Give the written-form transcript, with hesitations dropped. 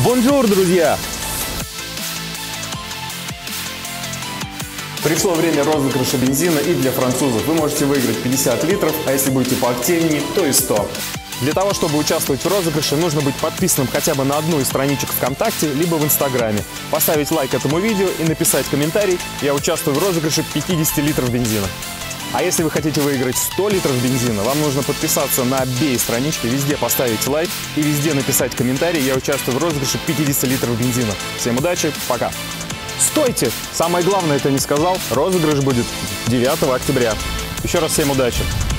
Бонжур, друзья! Пришло время розыгрыша бензина и для французов. Вы можете выиграть 50 литров, а если будете поактивнее, то и 100. Для того, чтобы участвовать в розыгрыше, нужно быть подписанным хотя бы на одну из страничек ВКонтакте, либо в Инстаграме, поставить лайк этому видео и написать комментарий «Я участвую в розыгрыше 50 литров бензина». А если вы хотите выиграть 100 литров бензина, вам нужно подписаться на обе странички, везде поставить лайк и везде написать комментарий «Я участвую в розыгрыше 50 литров бензина». Всем удачи, пока! Стойте! Самое главное это не сказал, розыгрыш будет 9 октября. Еще раз всем удачи!